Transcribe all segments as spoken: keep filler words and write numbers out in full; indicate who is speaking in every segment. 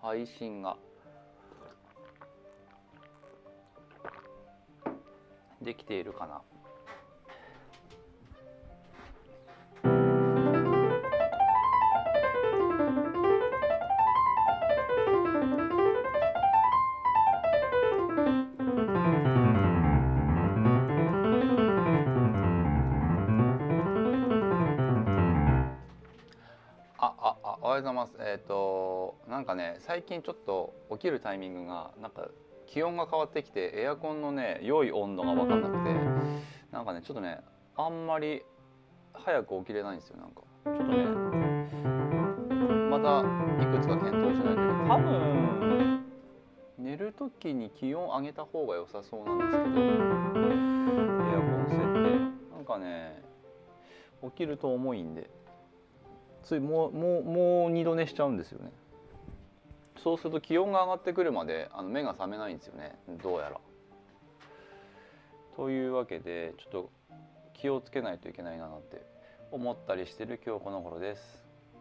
Speaker 1: 配信ができているかな。おはようございます。えっとなんかね、最近ちょっと起きるタイミングがなんか気温が変わってきて、エアコンのね良い温度が分かんなくて、なんかねちょっとねあんまり早く起きれないんですよ。なんかちょっとねまたいくつか検討しないといけない。多分寝る時に気温上げた方が良さそうなんですけど、エアコン設定なんかね起きると重いんで、ついもうもうもう二度寝しちゃうんですよね。そうすると気温が上がってくるまであの目が覚めないんですよね、どうやら。というわけでちょっと気をつけないといけないなって思ったりしてる今日この頃です。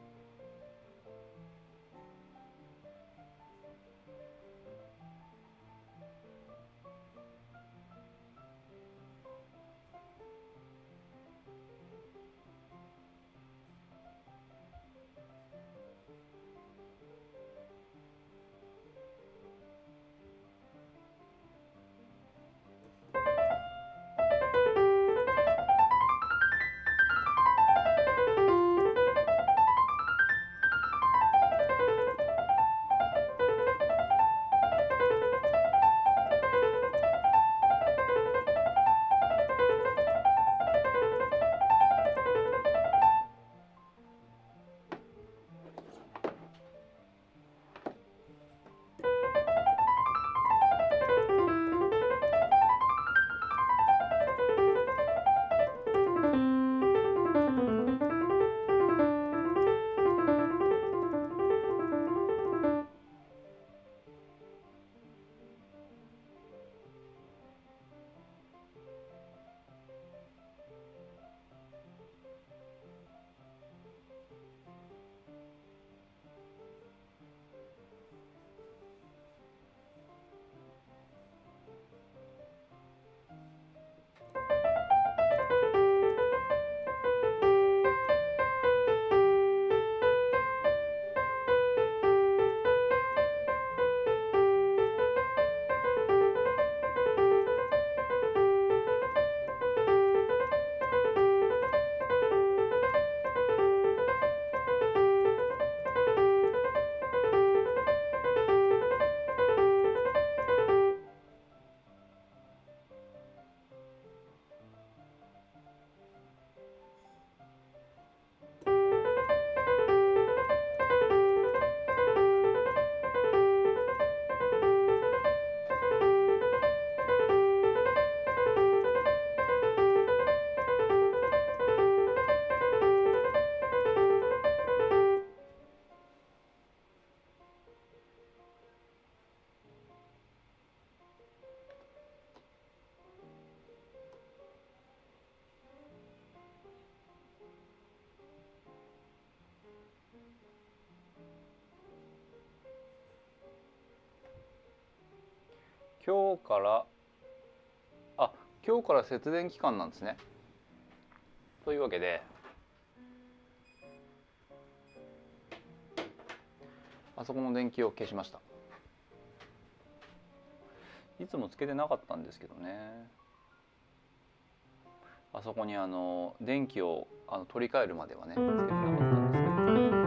Speaker 1: 今日からあ今日から節電期間なんですね。というわけであそこの電気を消しました。いつもつけてなかったんですけどね。あそこにあの電気をあの取り替えるまではねつけてなかったんですけど。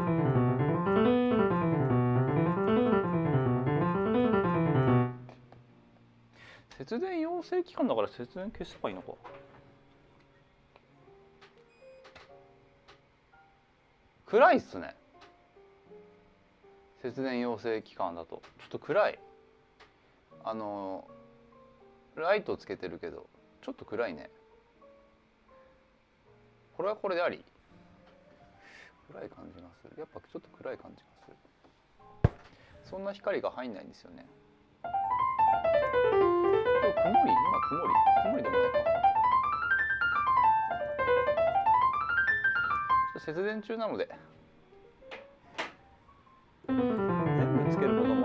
Speaker 1: 節電要請期間だから節電消せばいいのか。暗いっすね。節電要請期間だとちょっと暗い。あのライトつけてるけどちょっと暗いね。これはこれであり。暗い感じがする。やっぱちょっと暗い感じがする。そんな光が入んないんですよね。今日曇り、今曇り、曇りでもないか。ちょっと節電中なので全部つけることも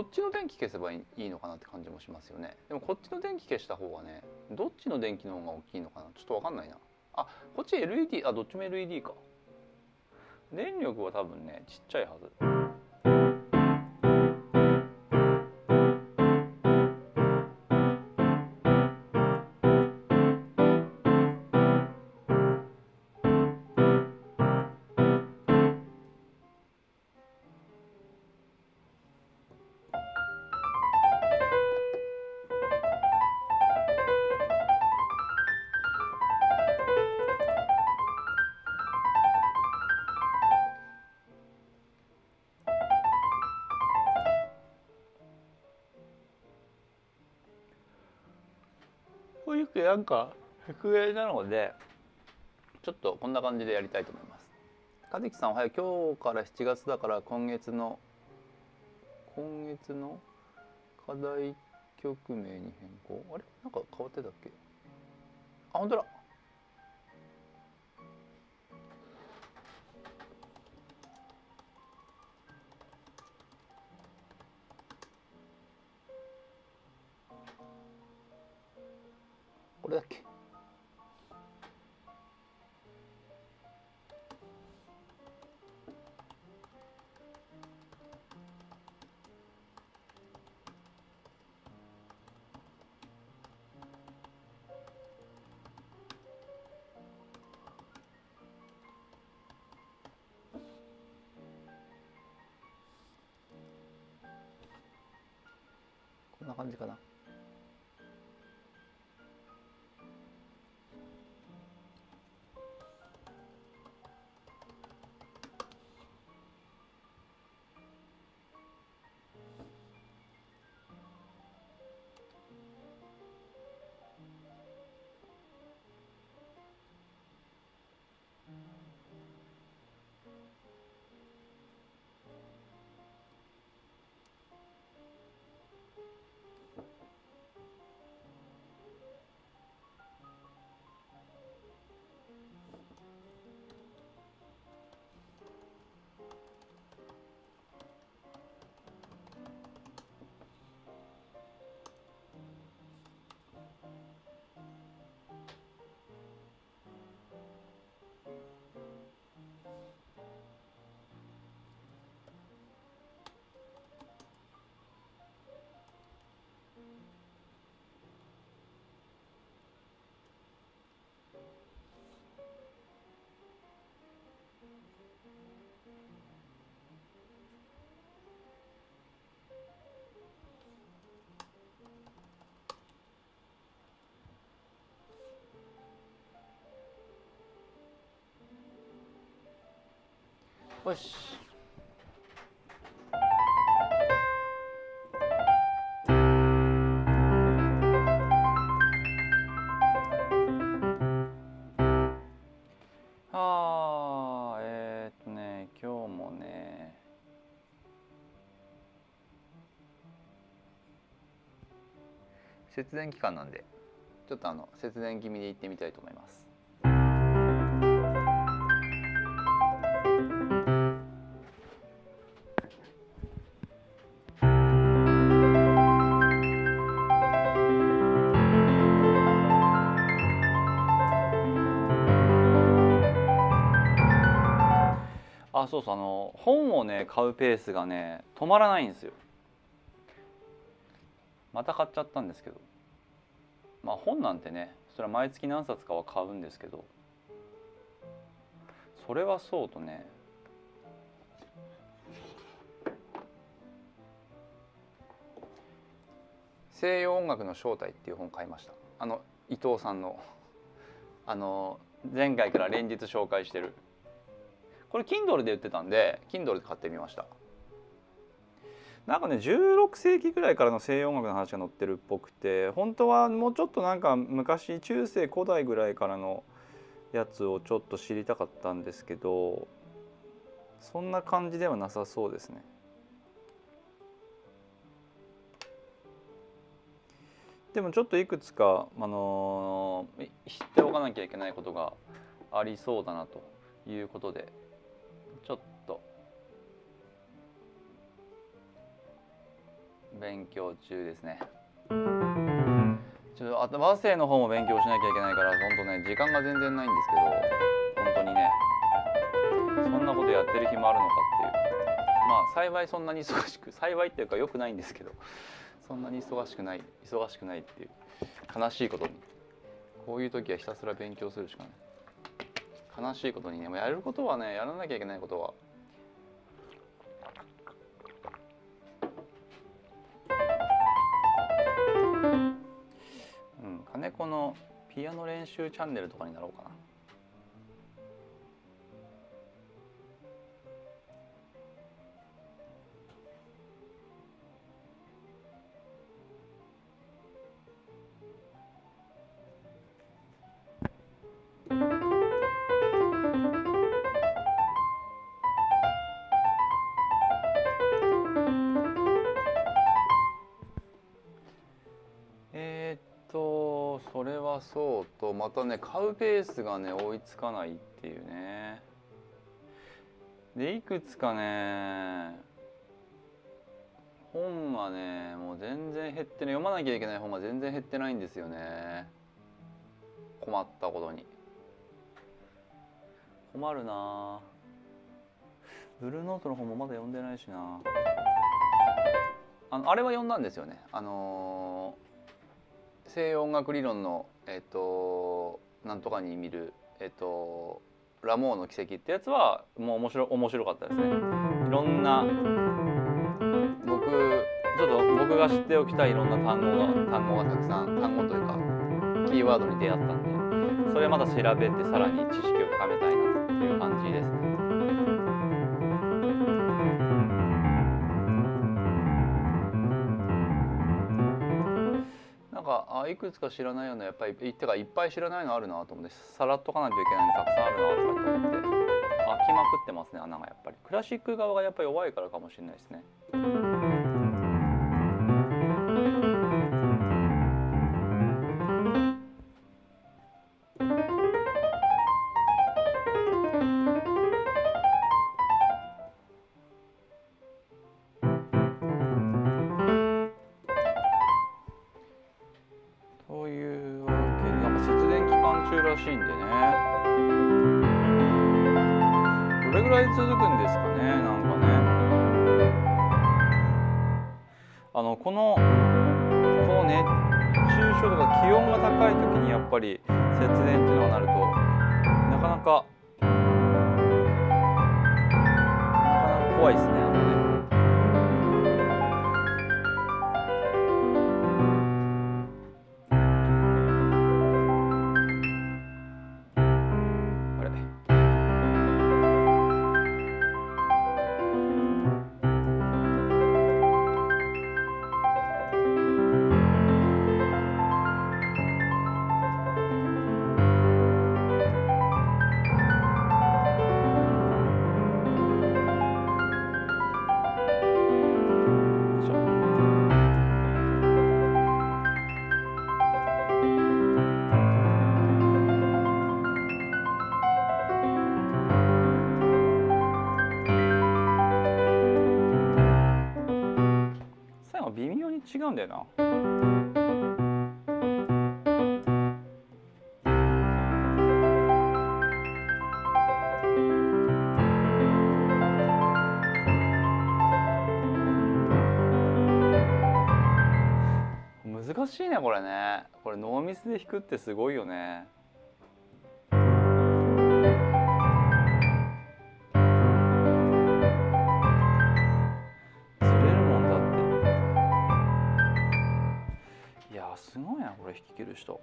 Speaker 1: っちの電気消せばいいのかなって感じもしますよね。でもこっちの電気消した方がね、どっちの電気の方が大きいのかな、ちょっと分かんないな。あ、こっち エルイーディー、あ、どっちも エルイーディー か。電力は多分ねちっちゃいはず。保育園か復営なのでちょっとこんな感じでやりたいと思います。かずきさんおはよう。今日からしちがつだから今月の今月の課題曲名に変更。あれなんか変わってたっけ。あ、本当だ。これだっけ。こんな感じかな。よし。あーえー、っとね今日もね節電期間なんでちょっとあの節電気味で行ってみたいと思います。あ、そうそう、あの本をね買うペースがね止まらないんですよ。また買っちゃったんですけど、まあ本なんてねそれは毎月何冊かは買うんですけど、それはそうとね西洋音楽の正体っていう本買いました。あの伊藤さんのあの前回から連日紹介してる。これ Kindle で売ってたんで Kindle で買ってみました。なんかねじゅうろくせいきぐらいからの西洋音楽の話が載ってるっぽくて、本当はもうちょっとなんか昔中世古代ぐらいからのやつをちょっと知りたかったんですけど、そんな感じではなさそうですね。でもちょっといくつか、あのー、知っておかなきゃいけないことがありそうだなということで、ちょっと勉強中ですね。ちょっとあと和声の方も勉強しなきゃいけないから本当ね時間が全然ないんですけど、本当にねそんなことやってる暇あるのかっていう。まあ幸いそんなに忙しく幸いっていうか良くないんですけど、そんなに忙しくない忙しくないっていう悲しいことに、こういう時はひたすら勉強するしかない。悲しいことにね、やることはねやらなきゃいけないことはうん、金子のピアノ練習チャンネルとかになろうかな。えーっとそれはそうと、またね買うペースがね追いつかないっていうね。でいくつかね本がねもう全然減ってね、読まなきゃいけない本が全然減ってないんですよね。困ったことに困るな。ブルーノートの本もまだ読んでないしな。あのあれは読んだんですよね。あのー、西洋音楽理論のえっ、ー、となんとかに見るえっ、ー、とラモーの奇跡ってやつはもう面白面白かったですね。いろんな僕ちょっと僕が知っておきたいいろんな単語が単語がたくさん単語というかキーワードに出会ったんで、それまた調べてさらに知識を深めたいなという感じですね。なんかあいくつか知らないようなやっぱりてかいっぱい知らないのあるなと思って、さらっとかないといけないのたくさんあるなとかって思って飽きまくってますね。穴がやっぱりクラシック側がやっぱり弱いからかもしれないですね。というわけでなんか節電期間中らしいんでね、どれぐらい続くんですかね。なんかねあのこのこの熱中症とか気温が高い時にやっぱり節電っていうのがなるとなかなかなかなか怖いですね。あのね微妙に違うんだよな。難しいねこれね。これノーミスで弾くってすごいよね。すごいなこれ弾き切る人。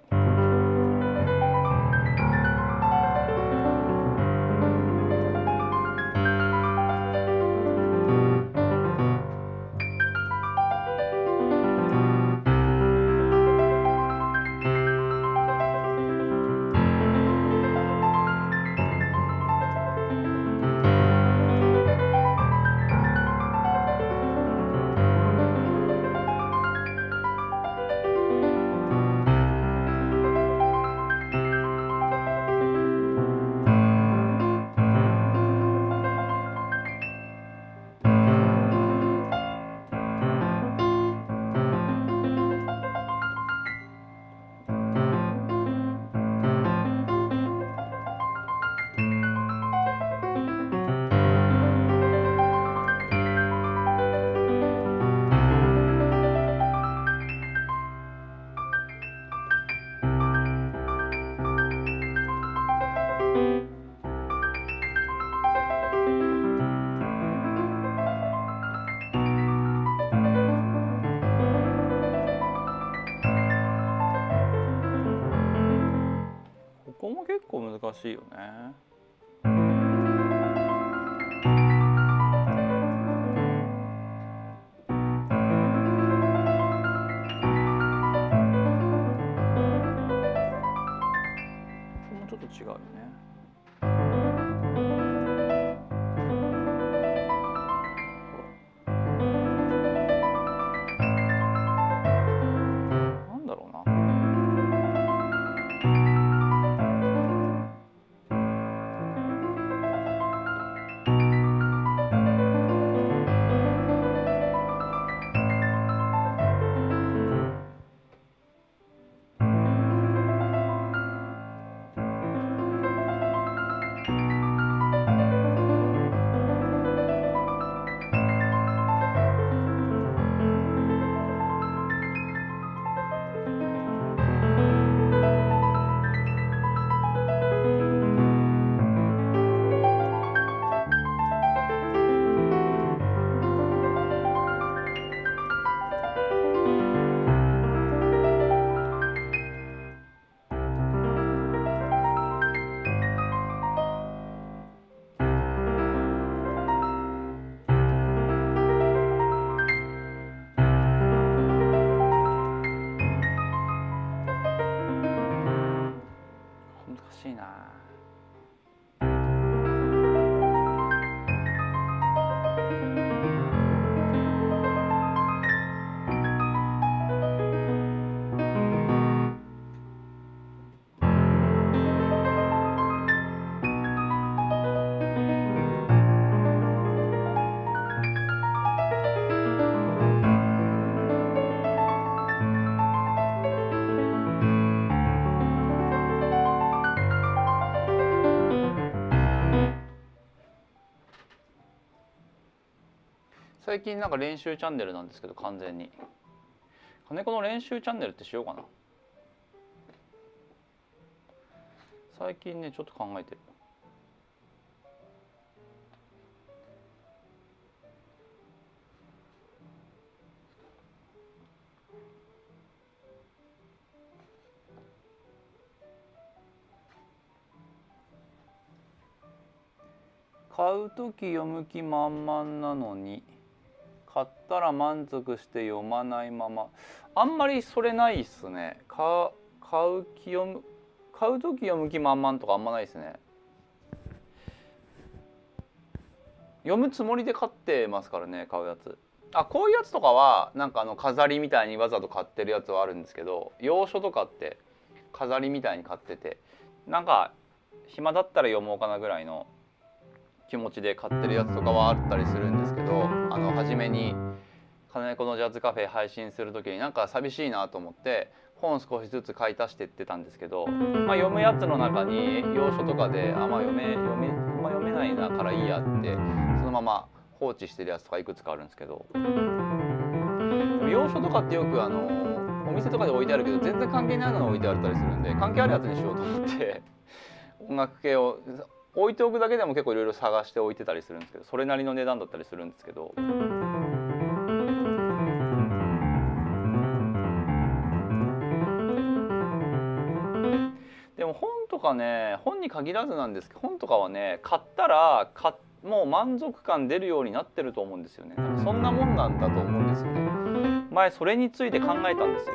Speaker 1: しいよね。もうちょっと違うよね。なんだろうな。難しいな。最近なんか練習チャンネルなんですけど、完全に金子の練習チャンネルってしようかな。最近ねちょっと考えてる。買う時読む気満々なのに買ったら満足して読まないまま、あんまりそれないっすね。か買う気読む買う時読む気満々とかあんまないですね。読むつもりで買ってますからね、買うやつ。あ、こういうやつとかはなんかあの飾りみたいにわざと買ってるやつはあるんですけど、洋書とかって飾りみたいに買ってて、なんか暇だったら読もうかなぐらいの気持ちで買ってるやつとかはあったりするんですけど、あの初めに金子のジャズカフェ配信する時になんか寂しいなと思って本少しずつ買い足してってたんですけど、まあ、読むやつの中に洋書とかであ、まあ、読め読め、まあ、読めないなからいいやってそのまま放置してるやつとかいくつかあるんですけど、でも洋書とかってよくあのお店とかで置いてあるけど全然関係ないのが置いてあったりするんで、関係あるやつにしようと思って音楽系を置いておくだけでも結構いろいろ探して置いてたりするんですけど、それなりの値段だったりするんですけど。でも本とかね、本に限らずなんですけど、本とかはね買ったら買もう満足感出るようになってると思うんですよね。そんなもんなんだと思うんですよね。前それについて考えたんですよ。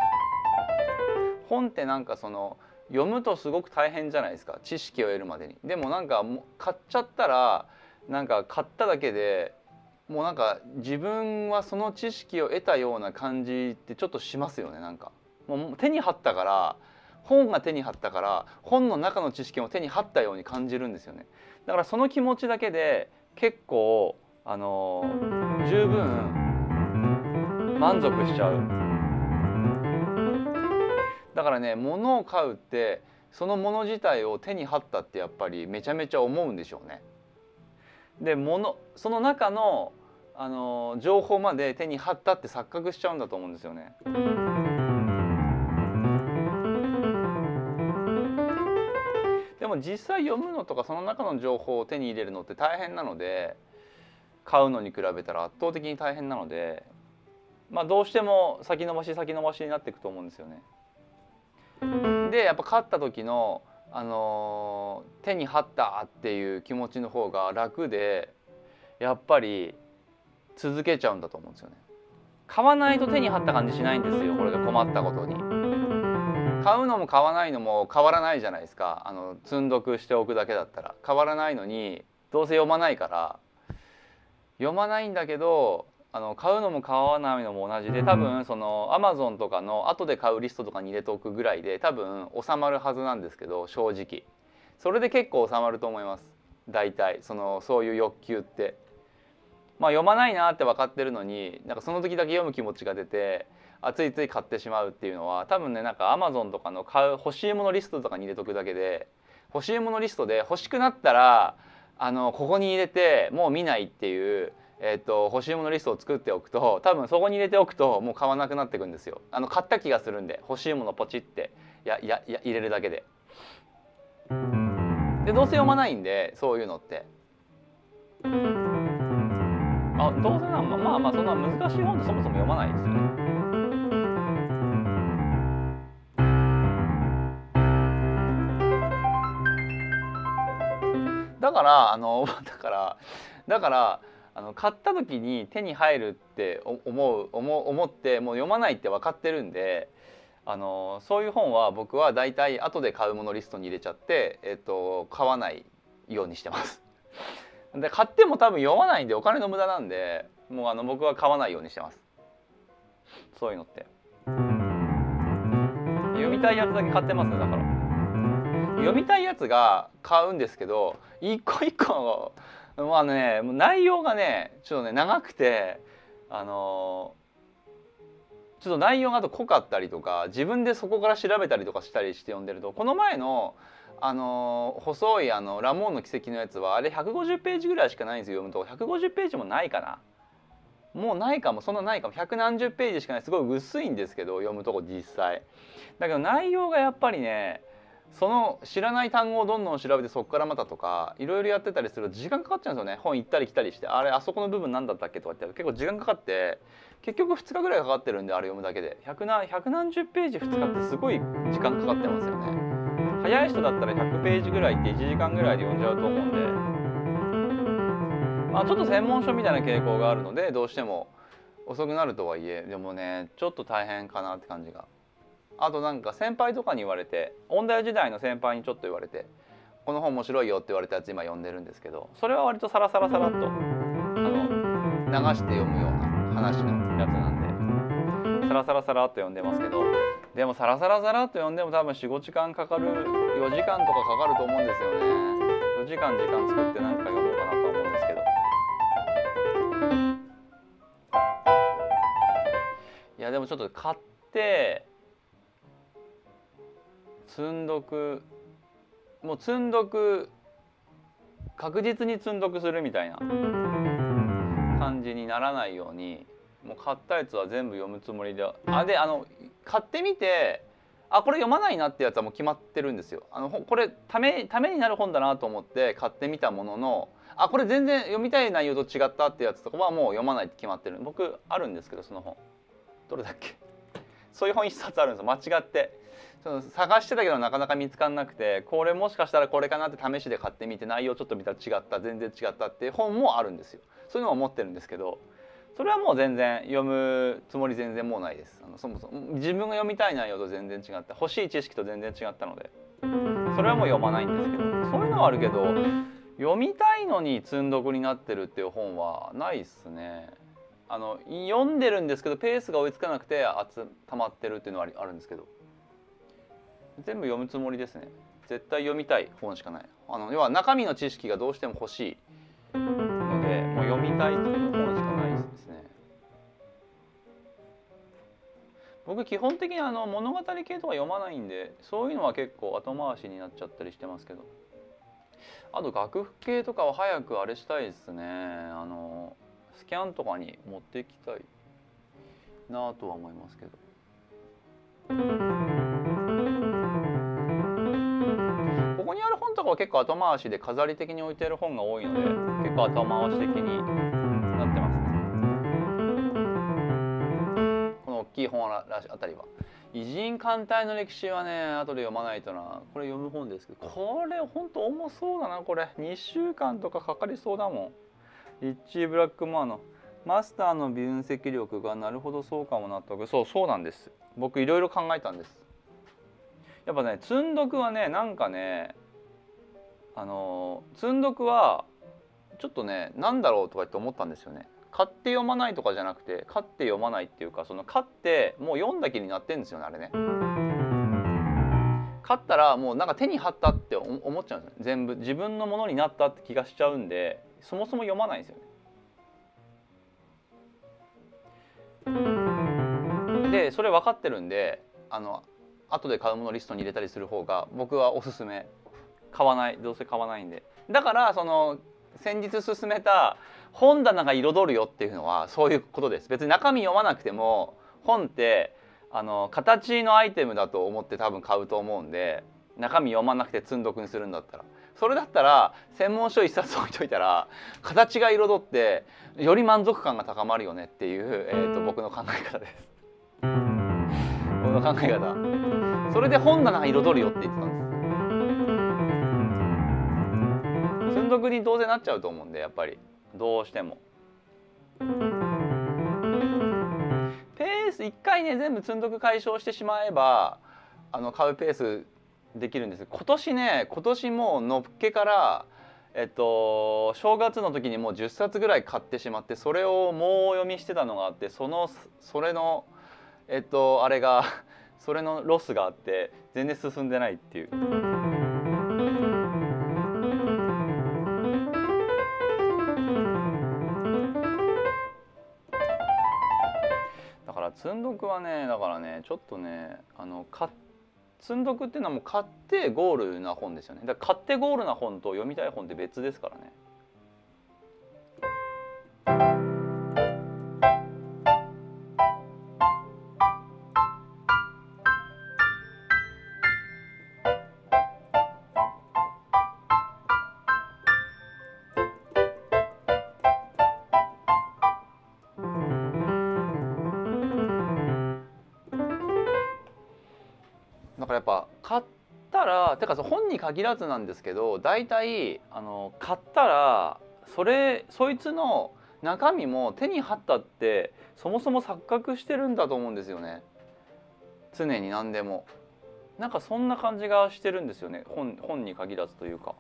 Speaker 1: 本ってなんかその読むとすごく大変じゃないですか、知識を得るまでに。でもなんかもう買っちゃったらなんか買っただけでもうなんか自分はその知識を得たような感じってちょっとしますよね。なんかもう手に入ったから、本が手に入ったから本の中の知識も手に入ったように感じるんですよね。だからその気持ちだけで結構あの十分満足しちゃう。だからね、物を買うってその物自体を手に入ったってやっぱりめちゃめちゃ思うんでしょうね。で、物その中のあの情報まで手に入ったって錯覚しちゃうんだと思うんですよね。でも実際読むのとかその中の情報を手に入れるのって大変なので、買うのに比べたら圧倒的に大変なので、まあどうしても先延ばし先延ばしになっていくと思うんですよね。でやっぱ買った時のあのー、手に入ったっていう気持ちの方が楽でやっぱり続けちゃうんだと思うんですよね。買わないと手に入った感じしないんですよ、これで困ったことに。買うのも買わないのも変わらないじゃないですか。あの積んどくしておくだけだったら変わらないのに、どうせ読まないから読まないんだけど、あの買うのも買わないのも同じで、多分そのアマゾンとかの後で買うリストとかに入れておくぐらいで多分収まるはずなんですけど、正直それで結構収まると思います。大体そのそういう欲求って、まあ読まないなって分かってるのに、なんかその時だけ読む気持ちが出て、あついつい買ってしまうっていうのは多分ね、なんかアマゾンとかの買う欲しいものリストとかに入れとくだけで、欲しいものリストで欲しくなったらあのここに入れてもう見ないっていう、えー、と欲しいものリストを作っておくと、多分そこに入れておくともう買わなくなっていくんですよ。あの買った気がするんで、欲しいものポチってややや入れるだけで。でどうせ読まないんで、そういうのって。あどうせなまあまあまあそんな難しい本ってそもそも読まないですよね。だからあのだからだからあの買った時に手に入るって思う思思ってもう読まないって分かってるんで、あのそういう本は僕はだいたい後で買うものリストに入れちゃって、えっと、買わないようにしてます。で買っても多分読まないんでお金の無駄なんで、もうあの僕は買わないようにしてます。そういうのって読みたいやつだけ買ってますね。だから読みたいやつが買うんですけど、一個一個まあね内容がねちょっとね長くて、あのちょっと内容があと濃かったりとか、自分でそこから調べたりとかしたりして読んでると、この前のあの細いあのラモーンの奇跡のやつはあれひゃくごじゅうページぐらいしかないんですよ、読むと。ひゃくごじゅうページもないかな、もうないかも、そんなないかも、百何十ページしかない、すごい薄いんですけど読むとこ実際。だけど内容がやっぱりね、その知らない単語をどんどん調べてそこからまたとかいろいろやってたりすると時間かかっちゃうんですよね。本行ったり来たりして、あれあそこの部分何だったっけとかって結構時間かかって、結局ふつかぐらいかかってるんで、あれ読むだけで百何百何十ページふつかってすごい時間かかってますよね。早い人だったらひゃくページぐらいっていちじかんぐらいで読んじゃうと思うんで、まあちょっと専門書みたいな傾向があるのでどうしても遅くなるとはいえ、でもねちょっと大変かなって感じが。あとなんか先輩とかに言われて、音大時代の先輩にちょっと言われて、この本面白いよって言われたやつ今読んでるんですけど、それは割とサラサラサラっとあの流して読むような話のやつなんで、サラサラサラっと読んでますけど、でもサラサラサラっと読んでも多分よん、ごじかんかかる、よじかんとかかかると思うんですよね。よじかん時間作ってなんか読もうかなと思うんですけど、いやでもちょっと買って積んどく、もう積んどく確実に積んどくするみたいな感じにならないように、もう買ったやつは全部読むつもりで、あであの買ってみて、あこれ読まないなってやつはもう決まってるんですよ。あのこれためためになる本だなと思って買ってみたものの、あこれ全然読みたい内容と違ったってやつとかはもう読まないって決まってる。僕あるんですけど、その本どれだっけ、そういう本一冊あるんですよ、間違って。その探してたけどなかなか見つからなくて、これもしかしたらこれかなって試しで買ってみて、内容ちょっと見たら違った、全然違ったっていう本もあるんですよ。そういうのも持ってるんですけど、それはもう全然読むつもり全然もうないです。あのそもそも自分が読みたい内容と全然違った、欲しい知識と全然違ったので、それはもう読まないんですけど、そういうのはあるけど読みたいのに積んどくになってるっていう本はないっすね。あの読んでるんですけどペースが追いつかなくて集溜まってるっていうのはあるんですけど、全部読むつもりですね。絶対読みたい本しかない。あの要は中身の知識がどうしても欲しいので、もう読みたいっていう本しかないですね。僕基本的にあの物語系とか読まないんで、そういうのは結構後回しになっちゃったりしてますけど、あと楽譜系とかは早くあれしたいですね。あのスキャンとかに持っていきたいなとは思いますけど。ここにある本とかは結構後回しで飾り的に置いてある本が多いので、結構後回し的になってますね。この大きい本あたりは偉人艦隊の歴史はね後で読まないとな。これ読む本ですけど、これほんと重そうだな。これにしゅうかんとかかかりそうだもん。リッチー・ブラックモアのマスターの分析力がなるほどそうかもなと。そうそうなんです。僕いろいろ考えたんです。やっぱね積んどくはねなんかねあの積んどくはちょっとねなんだろうとかって思ったんですよね。買って読まないとかじゃなくて買って読まないっていうか、その買ってもう読んだ気になってんですよねあれね。買ったらもうなんか手に張ったって思っちゃうんですよね。全部自分のものになったって気がしちゃうんでそもそも読まないんですよね。でそれ分かってるんであの後で買うものリストに入れたりする方が僕はおすすめ。買わない、どうせ買わないんで。だからその先日勧めた本棚が彩るよっていうのはそういうことです。別に中身読まなくても本ってあの形のアイテムだと思って多分買うと思うんで、中身読まなくて積んどくにするんだったら、それだったら専門書一冊置いといたら形が彩ってより満足感が高まるよねっていう、えー、と僕の考え方です。僕の考え方。それで本棚が彩るよって言ってたんです。積んどくにどうせなっちゃうと思うんで、やっぱりどうしてもペースいっかいね全部積んどく解消してしまえばあの買うペースできるんです。今年ね今年もうのっけからえっと正月の時にもうじゅっさつぐらい買ってしまって、それをもう読みしてたのがあって、そのそれのえっとあれがそれのロスがあって全然進んでないっていう。だから積んどくはねだからねちょっとねあの買積んどくっていうのはもう買ってゴールな本ですよね。だから買ってゴールな本と読みたい本って別ですからね。だからやっぱ買ったらてか本に限らずなんですけど、大体あの買ったらそれそいつの中身も手に張ったってそもそも錯覚してるんだと思うんですよね。常に何でもなんかそんな感じがしてるんですよね。本本に限らずというか、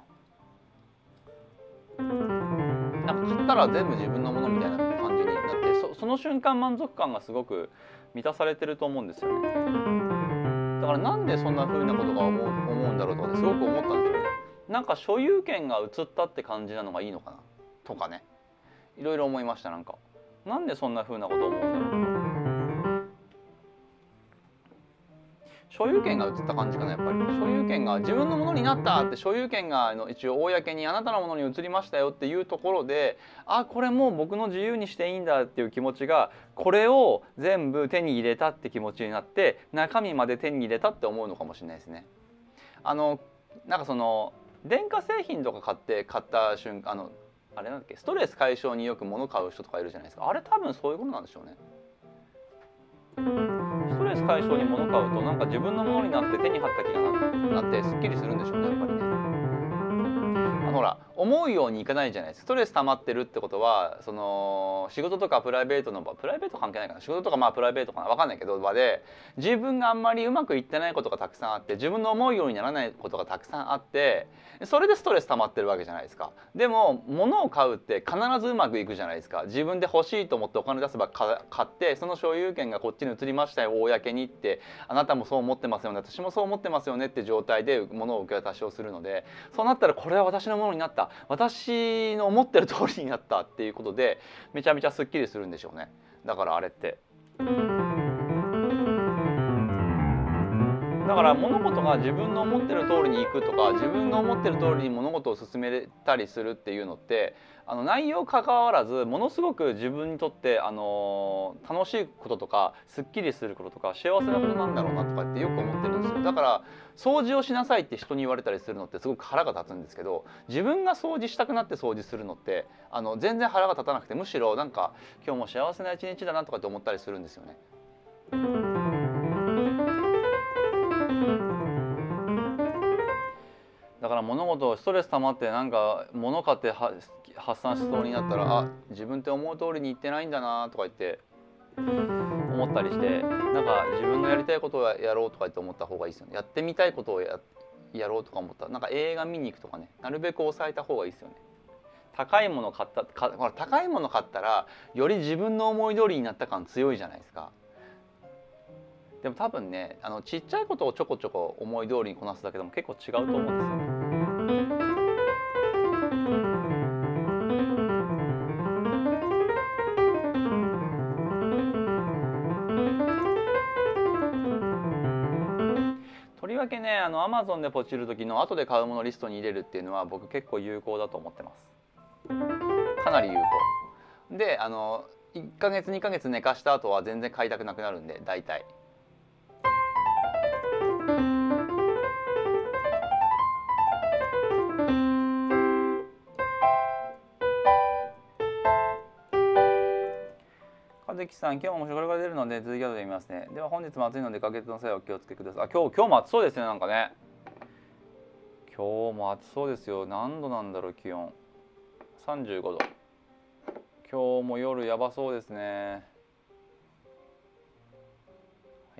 Speaker 1: なんか買ったら全部自分のものみたいな感じになって、 そ, その瞬間満足感がすごく満たされてると思うんですよね。だからなんでそんな風なことが思う、思うんだろうとかってすごく思ったんですよね。なんか所有権が移ったって感じなのがいいのかなとかね、いろいろ思いました。なんかなんでそんな風なことを思うんだろうとか。所有権が移った感じかな。やっぱり所有権が自分のものになったって、所有権があの一応公にあなたのものに移りましたよっていうところで、あこれもう僕の自由にしていいんだっていう気持ちが、これを全部手に入れたって気持ちになって中身まで手に入れたって思うのかもしれないですね。あのなんかその電化製品とか買って買った瞬間、あのあれなんだっけ、ストレス解消によく物買う人とかいるじゃないですか。あれ多分そういうことなんでしょうね。ストレス解消に物買うとなんか自分のものになって手に張った気が な, なってすっきりするんでしょうね、やっぱりね。あのほら思うようにいかないじゃないですか。ストレス溜まってるってことはその仕事とかプライベートの場、プライベート関係ないかな、仕事とかまあプライベートかな分かんないけど場で自分があんまりうまくいってないことがたくさんあって、自分の思うようにならないことがたくさんあって、それでストレス溜まってるわけじゃないですか。でも物を買うって必ずうまくいくじゃないですか。自分で欲しいと思ってお金出せば買ってその所有権がこっちに移りましたよ公にって、あなたもそう思ってますよね、私もそう思ってますよねって状態で物を受け渡しをするので、そうなったらこれは私のものになった、私の思ってる通りになったっていうことでめちゃめちゃすっきりするんでしょうね。だからあれってだから物事が自分の思ってる通りにいくとか、自分の思ってる通りに物事を進めたりするっていうのって、あの内容関わらずものすごく自分にとってあの楽しいこととかすっきりすることとか幸せなことなんだろうなとかってよく思ってるんですよ。だから掃除をしなさいって人に言われたりするのってすごく腹が立つんですけど、自分が掃除したくなって掃除するのってあの全然腹が立たなくて、むしろなんか今日も幸せな一日だなとかって思ったりするんですよね。 から物事ストレス溜まってなんか物買っては発散しそうになったら、あ、自分って思う通りにいってないんだなとか言って思ったりして、なんか自分のやりたいことをやろうとか言って思った方がいいですよね。やってみたいことをややろうとか思ったら、なんか映画見に行くとかね、なるべく抑えた方がいいですよね。高いもの買ったか、ほら高いもの買ったらより自分の思い通りになった感強いじゃないですか。でも多分ね、あのちっちゃいことをちょこちょこ思い通りにこなすだけでも結構違うと思うんですよね。とりわけね、あの アマゾン でポチる時の後で買うものリストに入れるっていうのは僕結構有効だと思ってます。かなり有効で、あのいっかげつにかげつ寝かした後は全然買いたくなくなるんで、大体。和樹さん、今日も面白いが出るので続き後で見ますね。では本日も暑いので、出かけの際はお気をつけください。あ、今日今日も暑そうですね。なんかね、今日も暑そうですよ。何度なんだろう、気温さんじゅうごど。今日も夜やばそうですね。はい。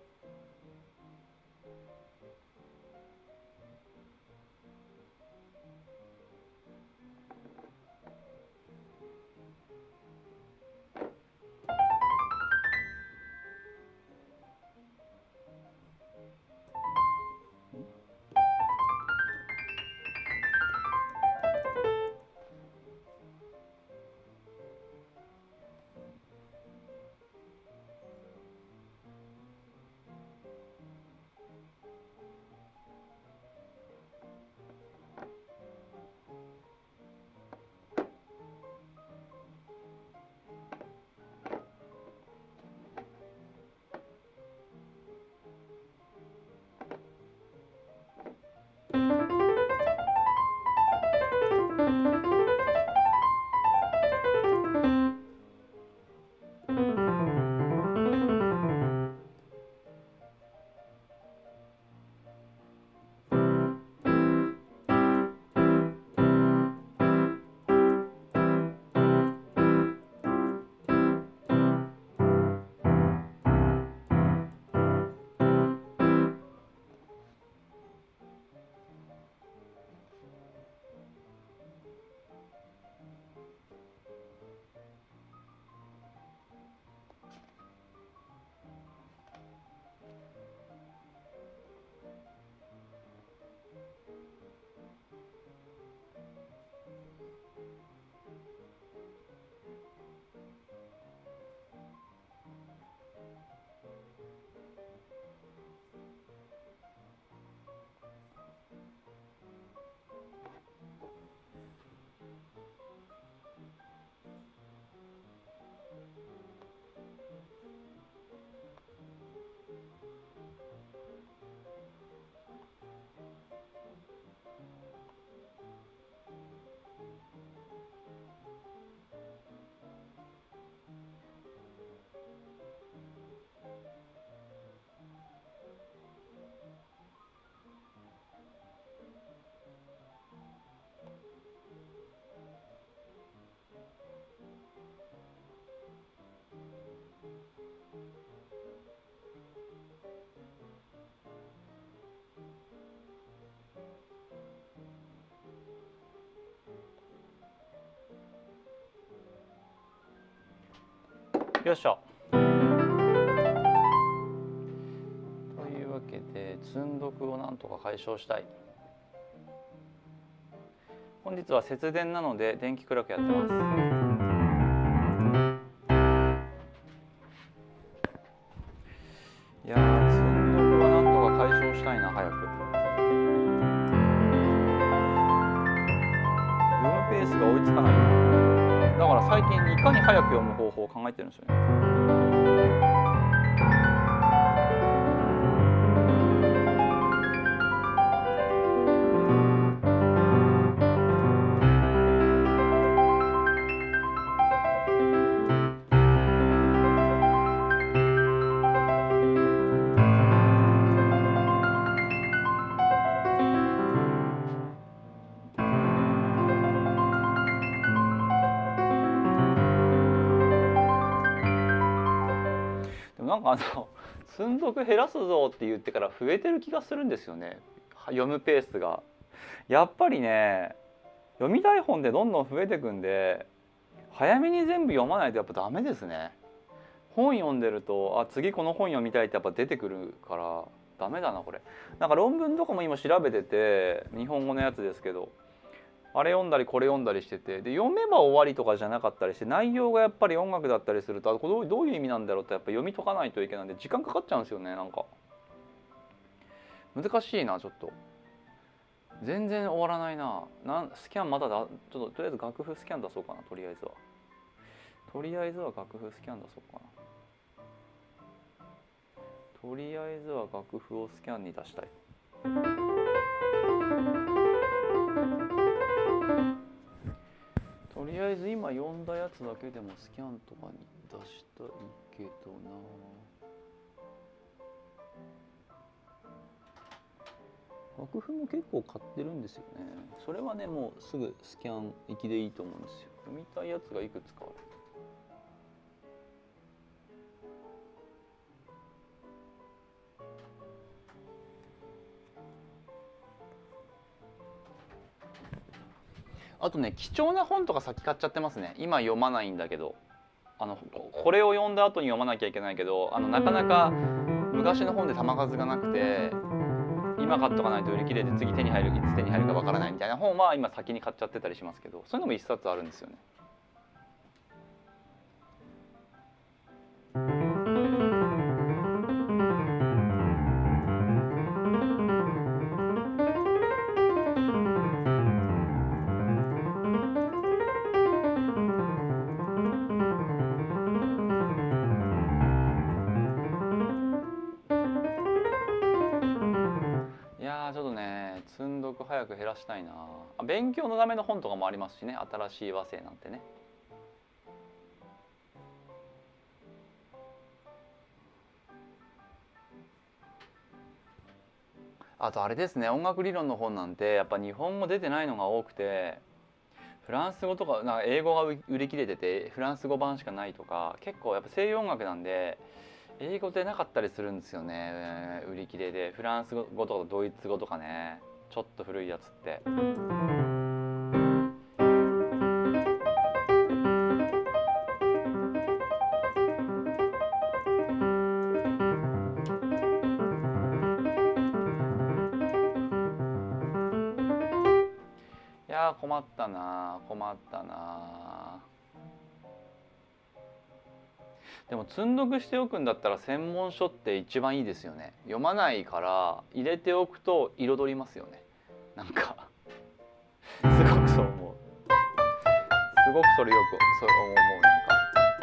Speaker 1: よいしょ。というわけで積んどくをなんとか解消したい。本日は節電なので電気暗くやってます。いやー、積んどくはなんとか解消したいな、早く。読むペースが追いつかない。だから最近いかに早く読む方法を考えてるんですよね。 なんかあの積んどく減らすぞって言ってから増えてる気がするんですよね、読むペースが。やっぱりね読みたい本でどんどん増えてくんで、早めに全部読まないとやっぱダメですね。本読んでるとあ次この本読みたいってやっぱ出てくるからダメだなこれ。なんか論文とかも今調べてて、日本語のやつですけど、あれ読んだりこれ読んだりしてて、で読めば終わりとかじゃなかったりして、内容がやっぱり音楽だったりすると、あこれどうどういう意味なんだろうってやっぱ読み解かないといけないんで時間かかっちゃうんですよね。なんか難しいな、ちょっと全然終わらないな。なんスキャンまだだ、ちょっととりあえず楽譜スキャン出そうかな。とりあえずはとりあえずは楽譜スキャン出そうかな。とりあえずは楽譜をスキャンに出したい。とりあえず今読んだやつだけでもスキャンとかに出したいけどな。楽譜も結構買ってるんですよね。それはねもうすぐスキャン行きでいいと思うんですよ。読みたいやつがいくつかある。あとね貴重な本とか先買っちゃってますね。今読まないんだけど、あのこれを読んだ後に読まなきゃいけないけど、あのなかなか昔の本で玉数がなくて今買っとかないと売り切れて次手に入るいつ手に入るかわからないみたいな本は今先に買っちゃってたりしますけど、そういうのも一冊あるんですよね。いやーちょっとね積んどく早く減らしたいな。あ勉強のための本とかもありますしね、新しい和声なんてね。あとあれですね、音楽理論の本なんてやっぱ日本語出てないのが多くて、フランス語とかなんか英語が売り切れててフランス語版しかないとか、結構やっぱ西洋音楽なんで英語でなかったりするんですよね、売り切れで。フランス語とかドイツ語とかね、ちょっと古いやつって。いやー困ったな困ったな。でも積んどくしておくんだったら専門書って一番いいですよね。読まないから入れておくと彩りますよね。なんかすごくそう思う。すごくそれよくそう思う。なんか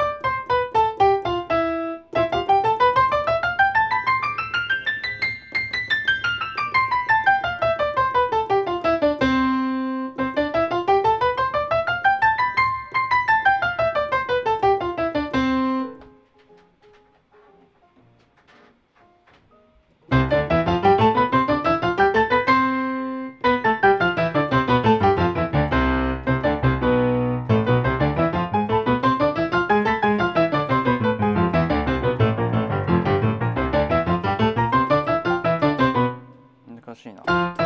Speaker 1: 難しいな。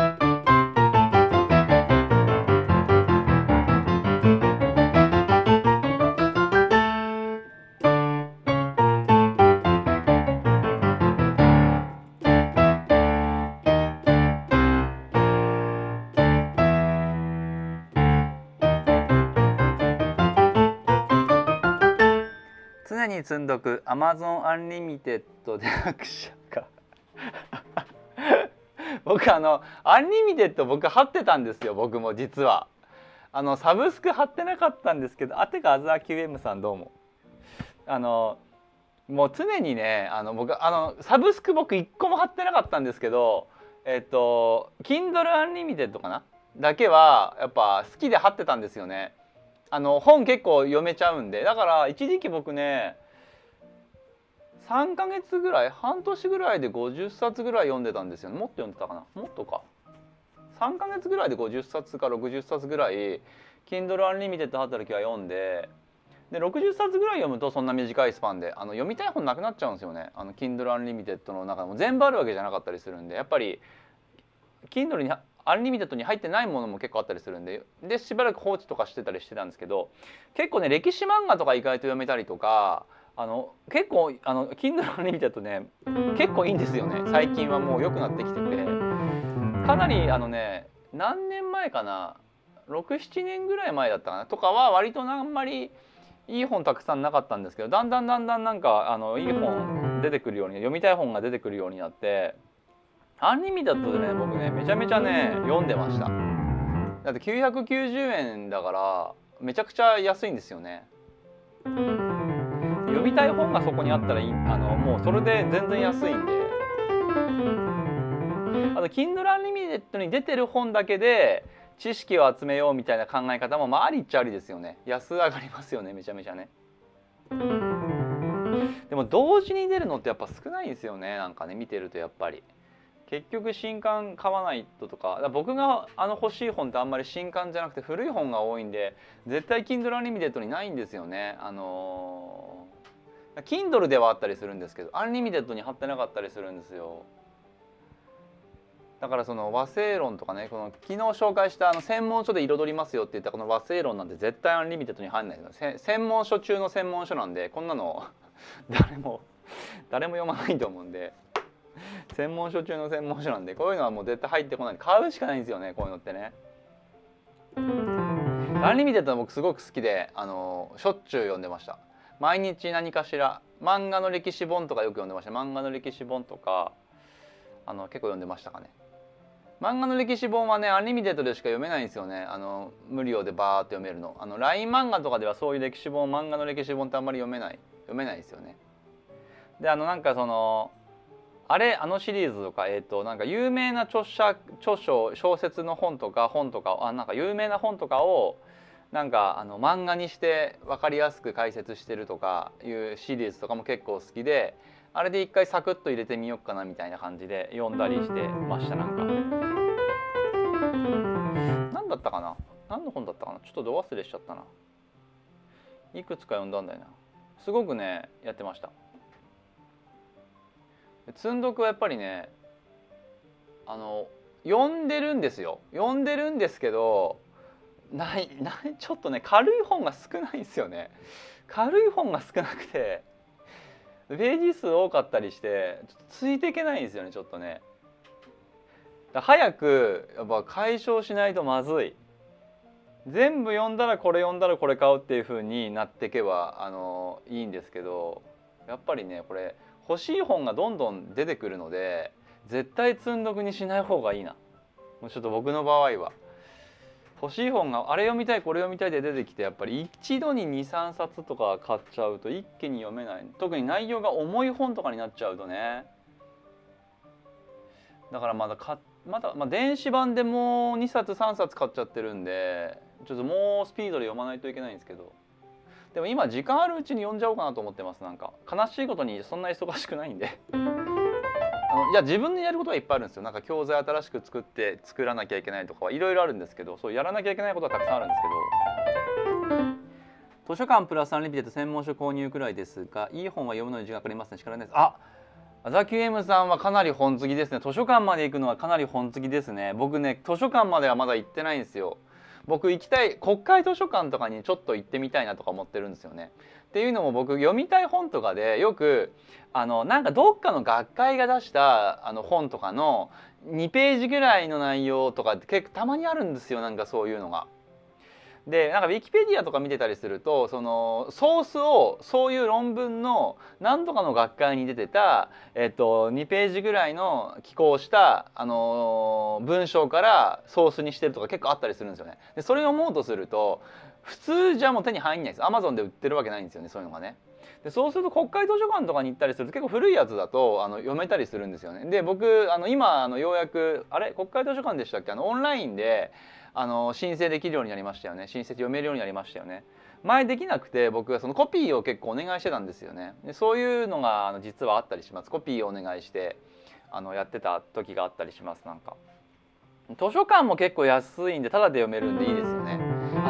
Speaker 1: 常に積んどく Amazon アンリミテッドで拍手か僕あのアンリミテッド僕貼ってたんですよ。僕も実はあのサブスク貼ってなかったんですけど、あてかアザー キューエム さんどうも。あのもう常にねあの僕あのサブスク僕いっこも貼ってなかったんですけど、えっと Kindle Unlimited かなだけはやっぱ好きで貼ってたんですよね。あの本結構読めちゃうんで。だから一時期僕ねさんかげつぐらい半年ぐらいでごじゅっさつぐらい読んでたんですよね。もっと読んでたかな、もっとかさんかげつぐらいでごじゅっさつかろくじゅっさつぐらい Kindle Unlimited 貼った時は読んで、 でろくじゅっさつぐらい読むとそんな短いスパンであの読みたい本なくなっちゃうんですよね。あの Kindle Unlimited の中でも全部あるわけじゃなかったりするんで、やっぱり Kindle にアンリミテッドに入ってないものも結構あったりするんで、でしばらく放置とかしてたりしてたんですけど、結構ね歴史漫画とか意外と読めたりとか、あの結構あの Kindle Unlimited ね結構いいんですよね。最近はもう良くなってきてて、かなりあのね何年前かな、ろく、ななねんぐらい前だったかなとかは割とあんまりいい本たくさんなかったんですけど、だんだんだんだんなんかあのいい本出てくるように、読みたい本が出てくるようになって、アンリミテッドでね僕ねめちゃめちゃね読んでました。だってきゅうひゃくきゅうじゅうえんだからめちゃくちゃ安いんですよね。読みたい本がそこにあったらいい、あのもうそれで全然安いんで。あと Kindle Unlimited に出てる本だけで知識を集めようみたいな考え方もまあありっちゃありですよね。安上がりますよね、めちゃめちゃね。でも同時に出るのってやっぱ少ないんですよね、なんかね見てるとやっぱり。結局新刊買わないととか、だから僕があの欲しい本ってあんまり新刊じゃなくて古い本が多いんで、絶対 Kindle Unlimited にないんですよね。あのー、Kindle ではあったりするんですけど Unlimited に貼ってなかったりするんですよ。だからその和製論とかね、この昨日紹介したあの専門書で彩りますよって言ったこの和製論なんて絶対アンリミテッドに入んないですよ。専門書中の専門書なんで、こんなの誰も誰も読まないと思うんで、専門書中の専門書なんでこういうのはもう絶対入ってこない、買うしかないんですよね、こういうのってね。アンリミテッドは僕すごく好きで、あのしょっちゅう読んでました。毎日何かしら漫画の歴史本とかよく読んでました。漫画の歴史本とかあの結構読んでましたかね。漫画の歴史本はねアンリミテッドでしか読めないんですよね。あの無料でバーって読めるの。あの ライン 漫画とかではそういう歴史本、漫画の歴史本ってあんまり読めない読めないですよね。であのなんかそのあれあのシリーズとか、えー、となんか有名な著者著書小説の本とか本とかあなんか有名な本とかをなんかあの漫画にして分かりやすく解説してるとかいうシリーズとかも結構好きで、あれで一回サクッと入れてみようかなみたいな感じで読んだりしてました。なんか何だったかな、何の本だったかな、ちょっとど忘れしちゃったな。いくつか読んだんだよな。すごくねやってました。積んどくはやっぱりねあの読んでるんですよ読んでるんですけどないないちょっとね軽い本が少ないんですよね。軽い本が少なくてページ数多かったりしてちょっとついていけないんですよね、ちょっとね。早くやっぱ解消しないとまずい。全部読んだらこれ読んだらこれ買うっていう風になっていけばあのいいんですけど、やっぱりねこれ欲しい本がどんどん出てくるので絶対積んどくにしない方がいいな。もうちょっと僕の場合は欲しい本があれ読みたいこれ読みたいで出てきて、やっぱり一度ににさんさつとか買っちゃうと一気に読めない。特に内容が重い本とかになっちゃうとね。だからまだかまだ、まあ、電子版でもうにさつさんさつ買っちゃってるんでちょっともうスピードで読まないといけないんですけど、でも今時間あるうちに読んじゃおうかなと思ってます。なんか悲しいことにそんな忙しくないんであのいや自分でやることはいっぱいあるんですよ。なんか教材新しく作って作らなきゃいけないとかはいろいろあるんですけど、そうやらなきゃいけないことはたくさんあるんですけど、図書館プラスアンリミテッド専門書購入くらいですがいい本は読むのに時間かかりますね、叱らないです。あアザキューエムさんはかなり本好きですね。図書館まで行くのはかなり本好きですね。僕ね図書館まではまだ行ってないんですよ。僕行きたい国会図書館とかにちょっと行ってみたいなとか思ってるんですよね。っていうのも僕読みたい本とかでよくあのなんかどっかの学会が出したあの本とかのにページぐらいの内容とかって結構たまにあるんですよ、なんかそういうのが。でなんかウィキペディアとか見てたりするとそのソースをそういう論文の何とかの学会に出てた、えっと、にページぐらいの寄稿した、あのー、文章からソースにしてるとか結構あったりするんですよね。でそれを思うとすると普通じゃもう手に入んないです。アマゾンで売ってるわけないんですよね、そういうのがね。でそうすると国会図書館とかに行ったりすると結構古いやつだとあの読めたりするんですよね。で僕あの今あのようやくあれ国会図書館でしたっけ、あのオンラインであの申請できるようになりましたよね。申請読めるようになりましたよね。前できなくて僕はそのコピーを結構お願いしてたんですよね。でそういうのがあの実はあったりします。コピーをお願いしてあのやってた時があったりします。なんか図書館も結構安いんでタダで読めるんでいいですよね。あの音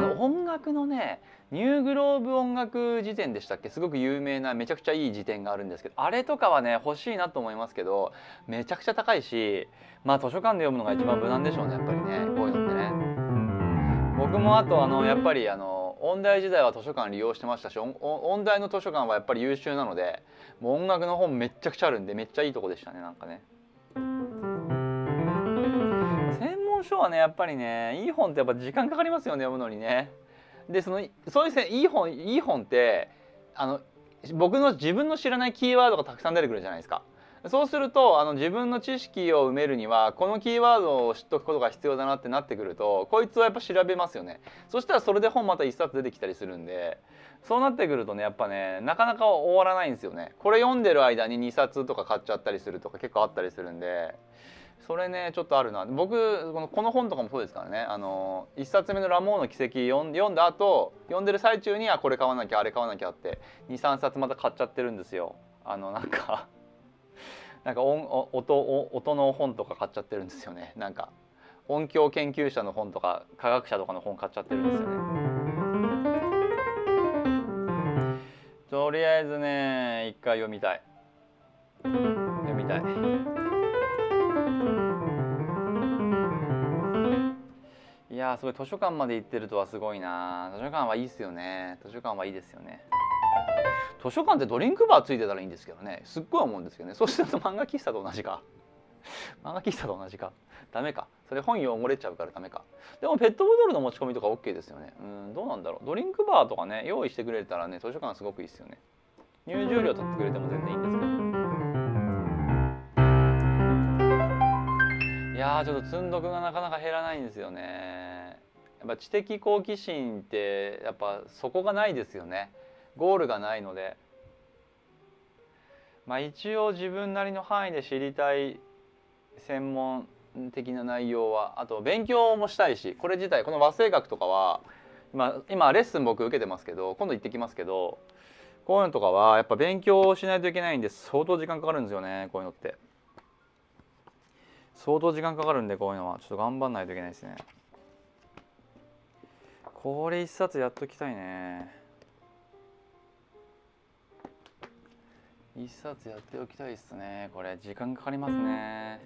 Speaker 1: 楽のねニューグローブ音楽辞典でしたっけ、すごく有名なめちゃくちゃいい辞典があるんですけど、あれとかはね欲しいなと思いますけど、めちゃくちゃ高いし、まあ図書館で読むのが一番無難でしょうね、やっぱりね、こういうのってね。僕もあとあのやっぱりあの音大時代は図書館利用してましたし、音音大の図書館はやっぱり優秀なので、もう音楽の本めっちゃくちゃあるんで、めっちゃいいとこでしたね、なんかね。専門書はねやっぱりね、いい本ってやっぱ時間かかりますよね、読むのにね。でそのそういういい本いい本ってあの僕の自分の知らないキーワードがたくさん出てくるじゃないですか。そうするとあの自分の知識を埋めるにはこのキーワードを知っておくことが必要だなってなってくると、こいつはやっぱ調べますよね。そしたらそれで本また一冊出てきたりするんで、そうなってくるとねやっぱねなかなか終わらないんですよね。これ読んでる間ににさつとか買っちゃったりするとか結構あったりするんで、それねちょっとあるな。僕このこの本とかもそうですからね、あのいっさつめの「ラモーの奇跡」読ん読んだ後読んでる最中にはこれ買わなきゃあれ買わなきゃってにさんさつまた買っちゃってるんですよ。あのなんかなんか音音音の本とか買っちゃってるんですよね。なんか音響研究者の本とか科学者とかの本買っちゃってるんですよね。とりあえずね一回読みたい読みたい。いやーすごい、図書館まで行ってるとはすごいな。図書館はいいですよね。図書館はいいですよね。図書館ってドリンクバーついてたらいいんですけどね、すっごい思うんですけどね。そうすると漫画喫茶と同じか漫画喫茶と同じかダメか、それ本汚れちゃうからダメか。でもペットボトルの持ち込みとか オーケー ですよね。うん、どうなんだろう。ドリンクバーとかね用意してくれたらね図書館すごくいいですよね。入場料取ってくれても全然いいんですけど。いやーちょっと積んどくがなかなか減らないんですよね。やっぱ知的好奇心ってやっぱそこがないですよね。ゴールがないので、まあ一応自分なりの範囲で知りたい専門的な内容は、あと勉強もしたいし、これ自体この和声学とかは今今レッスン僕受けてますけど、今度行ってきますけど、こういうのとかはやっぱ勉強しないといけないんで相当時間かかるんですよね。こういうのって相当時間かかるんで、こういうのはちょっと頑張んないといけないですね。これ一冊やっときたいね。一冊やっておきたいですね。これ時間かかりますね。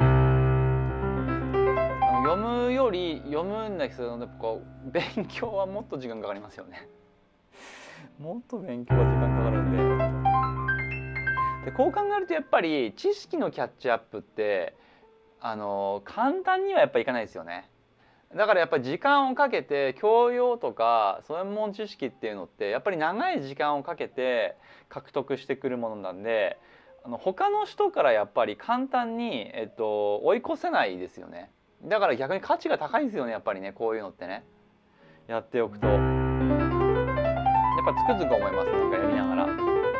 Speaker 1: 読むより読むんだけど、こう勉強はもっと時間かかりますよねもっと勉強は時間かかるんで。でこう考えるとやっぱり知識のキャッチアップってあの簡単にはやっぱいかないですよね。だからやっぱり時間をかけて教養とか専門知識っていうのってやっぱり長い時間をかけて獲得してくるものなんで、あの他の人からやっぱり簡単に、えっと、追い越せないですよね。だから逆に価値が高いですよね、やっぱりね、こういうのってねやっておくとやっぱつくづく思います。なんかやりながら。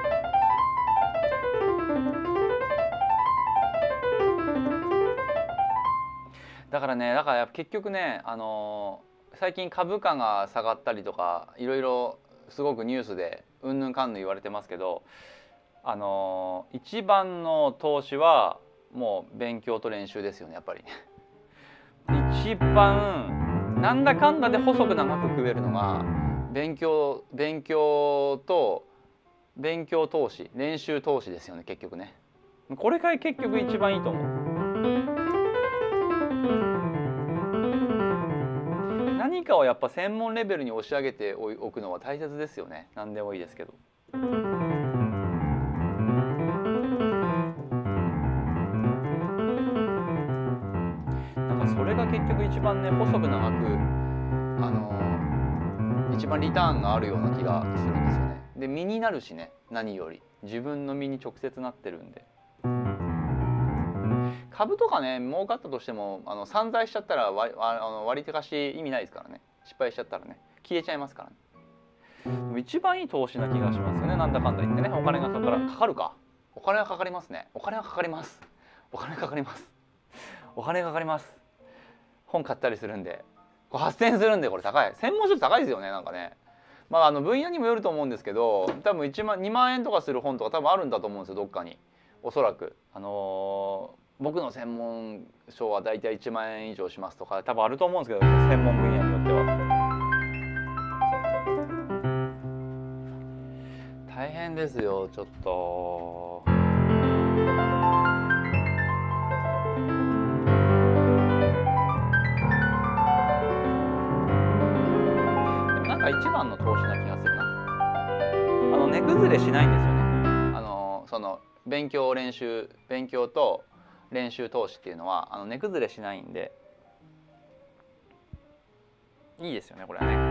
Speaker 1: だからね、だから結局ね、あのー、最近株価が下がったりとかいろいろすごくニュースでうんぬんかんぬん言われてますけど、あのー、一番の投資はもう勉強と練習ですよね、やっぱり一番なんだかんだで細く長く食えるのが勉強勉強と勉強投資練習投資ですよね、結局ね。これが結局一番いいと思う。何かをやっぱ専門レベルに押し上げておくのは大切ですよね。何でもいいですけど。なんかそれが結局一番ね細く長くあの一番リターンがあるような気がするんですよね。で身になるしね、何より自分の身に直接なってるんで。株とかね儲かったとしてもあの散財しちゃったら割あの割りかし意味ないですからね。失敗しちゃったらね消えちゃいますからね。でも一番いい投資な気がしますよね、なんだかんだ言ってね。お金がかかるかかるかお金はかかりますね。お金はかかりますお金かかりますお金かかります。本買ったりするんでこれはっせんえんするんで、これ高い。専門書高いですよね、なんかね。まああの分野にもよると思うんですけど、多分いちまんにまんえんとかする本とか多分あるんだと思うんですよ、どっかに。おそらくあのー僕の専門書はだいたいいちまんえん以上しますとか多分あると思うんですけど、専門分野によっては。 変ですよちょっと。でもなんか一番の投資な気がするな。あの値崩れしないんですよね。あのその勉強練習勉強と練習投資っていうのはあの値崩れしないんでいいですよねこれはね。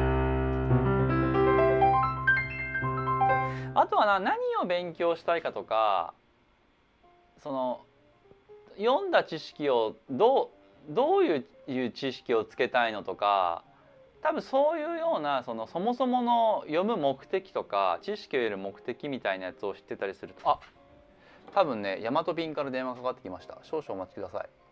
Speaker 1: あとはな、何を勉強したいかとか、その読んだ知識をどうどういう知識をつけたいのとか、多分そういうようなそのそもそもの読む目的とか知識を得る目的みたいなやつを知ってたりすると、あ、多分ね、ヤマト便から電話かかってきました。少々お待ちください。